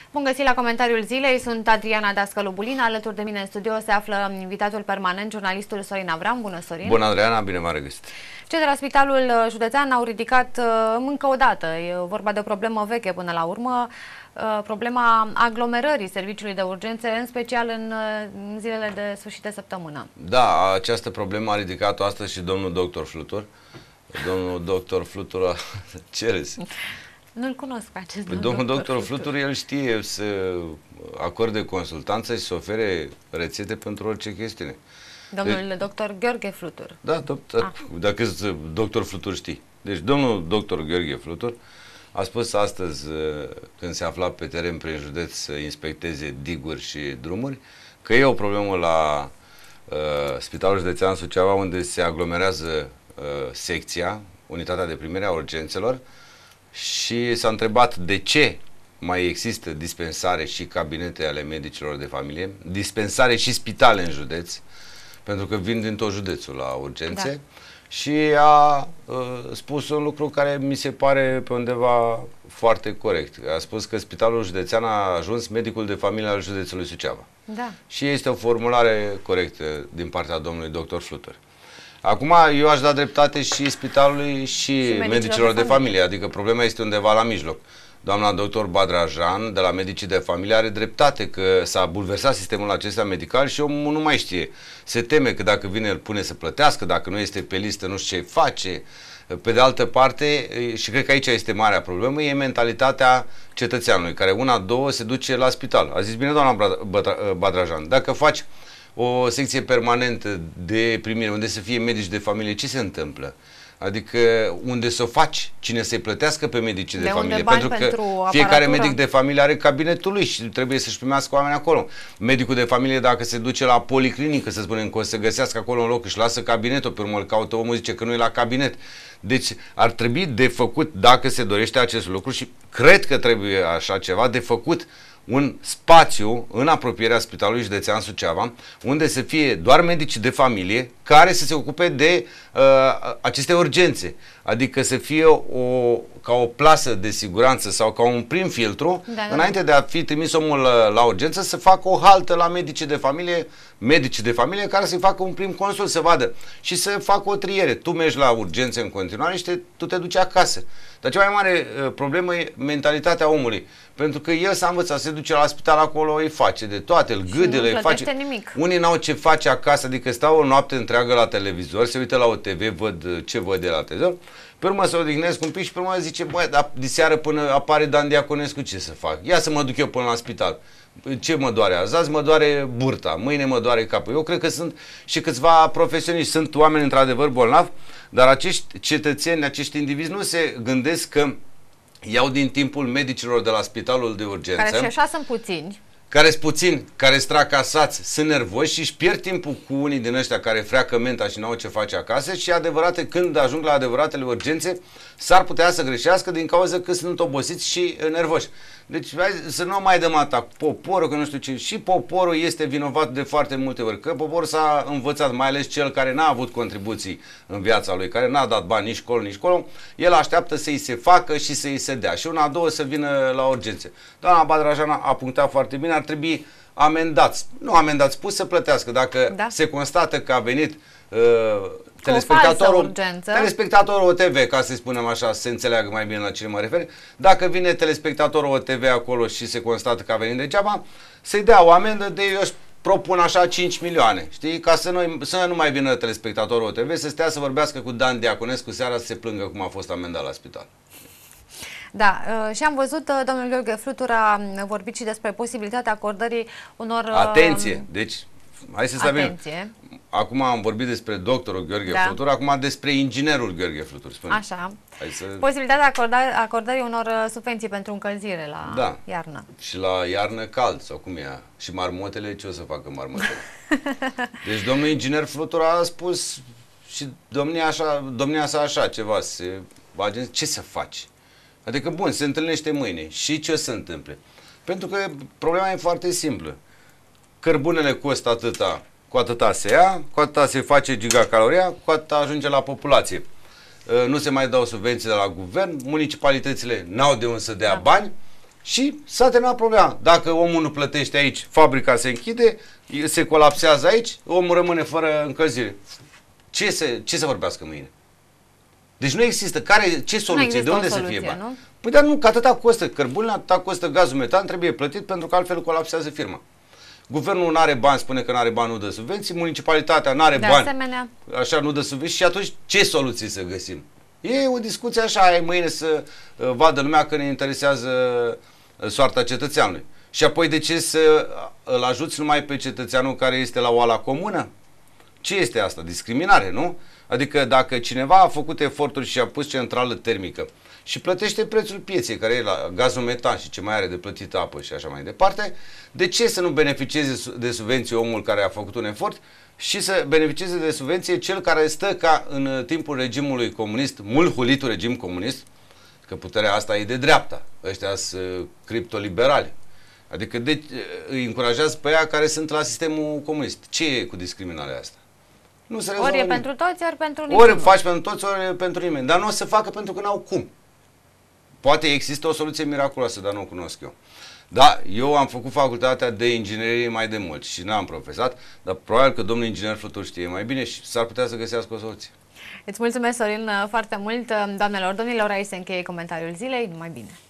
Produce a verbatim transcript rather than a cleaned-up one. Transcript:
Bun găsit la comentariul zilei, sunt Adriana Dascălu Bulin, alături de mine în studio se află invitatul permanent, jurnalistul Sorin Avram. Bună, Sorin! Bună, Adriana, bine m-am regăsit! Cei de la Spitalul Județean au ridicat încă o dată, e vorba de o problemă veche până la urmă, problema aglomerării serviciului de urgențe, în special în zilele de sfârșit de săptămână. Da, această problemă a ridicat-o astăzi și domnul doctor Flutur. Domnul doctor Flutur, ce râzi? Nu-l cunosc pe acest domnul, domnul doctor, doctor Flutur. Flutur, el știe să acorde consultanță și să ofere rețete pentru orice chestiune. Domnul de... doctor Gheorghe Flutur. Da, doctor, ah. dacă doctor Flutur știi. Deci domnul doctor Gheorghe Flutur a spus astăzi, când se afla pe teren prin județ să inspecteze diguri și drumuri, că e o problemă la uh, Spitalul Județean Suceava, unde se aglomerează uh, secția, unitatea de primire a urgențelor, și s-a întrebat de ce mai există dispensare și cabinete ale medicilor de familie, dispensare și spitale în județ, pentru că vin din tot județul la urgențe, da. Și a uh, spus un lucru care mi se pare pe undeva foarte corect. A spus că Spitalul Județean a ajuns medicul de familie al județului Suceava. Da. Și este o formulare corectă din partea domnului doctor Flutur. Acum, eu aș da dreptate și spitalului și, și medicilor, medicilor de, de familie, adică problema este undeva la mijloc. Doamna doctor Badrajan, de la Medicii de Familie, are dreptate că s-a bulversat sistemul acesta medical și omul nu mai știe. Se teme că dacă vine, îl pune să plătească, dacă nu este pe listă, nu știu ce face. Pe de altă parte, și cred că aici este marea problemă, e mentalitatea cetățeanului, care una, două, se duce la spital. A zis bine doamna Badrajan, dacă faci o secție permanentă de primire, unde să fie medici de familie, ce se întâmplă? Adică unde să o faci, cine să-i plătească pe medicii de, de familie, pentru că pentru fiecare medic de familie are cabinetul lui și trebuie să-și primească oameni acolo. Medicul de familie, dacă se duce la policlinică, să spunem că o să găsească acolo un loc, își lasă cabinetul, pe urmă îl caută omul, zice că nu e la cabinet. Deci ar trebui de făcut, dacă se dorește acest lucru, și cred că trebuie așa ceva, de făcut un spațiu în apropierea Spitalului Județean Suceava, unde să fie doar medici de familie care să se ocupe de uh, aceste urgențe. Adică să fie o, ca o plasă de siguranță sau ca un prim filtru, da, da, înainte de a fi trimis omul la, la urgență, să facă o haltă la medici de familie, medici de familie care să-i facă un prim consult, să vadă și să facă o triere. Tu mergi la urgențe în continuare și te, tu te duci acasă. Dar cea mai mare uh, problemă e mentalitatea omului. Pentru că el s-a învățat, se duce la spital acolo, îi face de toate, îl gâdele, îi face. Nimic. Unii n-au ce face acasă, adică stau o noapte întreagă la televizor, se uită la o T V, văd ce văd de la televizor, pe urmă se odihnesc un pic și pe urmă zice, băi, dar diseară până apare Dan Diaconescu, ce să fac? Ia să mă duc eu până la spital. Ce mă doare azi? Azi mă doare burta, mâine mă doare capul. Eu cred că sunt și câțiva profesioniști, sunt oameni într-adevăr bolnavi, dar acești cetățeni, acești indivizi nu se gândesc că iau din timpul medicilor de la spitalul de urgență, care și așa sunt puțini, care sunt puțini, care sunt tracasați, sunt nervoși și își pierd timpul cu unii din ăștia care freacă menta și n-au ce face acasă și adevărate, când ajung la adevăratele urgențe, s-ar putea să greșească din cauza că sunt obosiți și nervoși. Deci hai să nu mai dăm atac poporul, că nu știu ce, și poporul este vinovat de foarte multe ori, că poporul s-a învățat, mai ales cel care n-a avut contribuții în viața lui, care n-a dat bani nici colo, nici colo, el așteaptă să-i se facă și să-i se dea. Și una, două să vină la urgențe. Doamna Badrajan a punctat foarte bine, ar trebui amendați, nu amendați, pus să plătească. Dacă da. se constată că a venit uh, telespectatorul, telespectatorul O T V, ca să spunem așa, să se înțeleagă mai bine la cine mă refer, dacă vine telespectatorul O T V acolo și se constată că a venit degeaba, să-i dea o amendă de, eu propun așa, cinci milioane, știi? Ca să, noi, să nu mai vină telespectatorul O T V, să stea să vorbească cu Dan Diaconescu seara să se plângă cum a fost amendat la spital. Da, și am văzut, domnul Gheorghe Flutur a vorbit și despre posibilitatea acordării unor... Atenție! Deci, hai să stabilim. Acum am vorbit despre doctorul Gheorghe da. Flutur, acum despre inginerul Gheorghe Flutur. Spune. Așa. Să... Posibilitatea acordării, acordării unor subvenții pentru încălzire la da. iarnă. Și la iarnă cald, sau cum e? Și marmotele, ce o să facă marmotele? Deci domnul inginer Flutur a spus și domnia, așa, domnia sa așa ceva, se, ce să faci? Adică, bun, se întâlnește mâine. Și ce o să întâmple? Pentru că problema e foarte simplă. Cărbunele costă atâta, cu atâta se ia, cu atâta se face gigacaloria, cu atâta ajunge la populație. Nu se mai dau subvenții de la guvern, municipalitățile n-au de unde să dea da. bani și s-a terminat problema. Dacă omul nu plătește aici, fabrica se închide, se colapsează aici, omul rămâne fără încălzire. Ce să, ce să vorbească mâine? Deci nu există. Care, ce soluție? De unde soluție, să fie bani? Nu? Păi dar nu, că atâta costă cărbunele, atâta costă gazul metan, trebuie plătit pentru că altfel colapsează firma. Guvernul nu are bani, spune că nu are bani, nu dă subvenții, municipalitatea nu are de bani, asemenea. Așa nu dă subvenții și atunci ce soluții să găsim? E o discuție așa, e mâine să uh, vadă lumea că ne interesează uh, soarta cetățeanului. Și apoi de ce să îl ajuți numai pe cetățeanul care este la oala comună? Ce este asta? Discriminare, nu? Adică dacă cineva a făcut eforturi și a pus centrală termică și plătește prețul pieței, care e la gazul metan și ce mai are de plătit apă și așa mai departe, de ce să nu beneficieze de subvenție omul care a făcut un efort și să beneficieze de subvenție cel care stă ca în timpul regimului comunist, mult hulitul regim comunist, că puterea asta e de dreapta, ăștia sunt criptoliberali. Adică de, îi încurajează pe aia care sunt la sistemul comunist. Ce e cu discriminarea asta? Nu se ori e nimic. pentru toți, ori pentru nimeni. Ori faci pentru toți, ori pentru nimeni. Dar nu o să facă pentru că n-au cum. Poate există o soluție miraculoasă, dar nu o cunosc eu. Da, eu am făcut facultatea de inginerie mai de mult și n-am profesat, dar probabil că domnul inginer Flutur știe mai bine și s-ar putea să găsească o soluție. Îți mulțumesc, Sorin, foarte mult. Doamnelor, domnilor, aici se încheie comentariul zilei. Numai bine!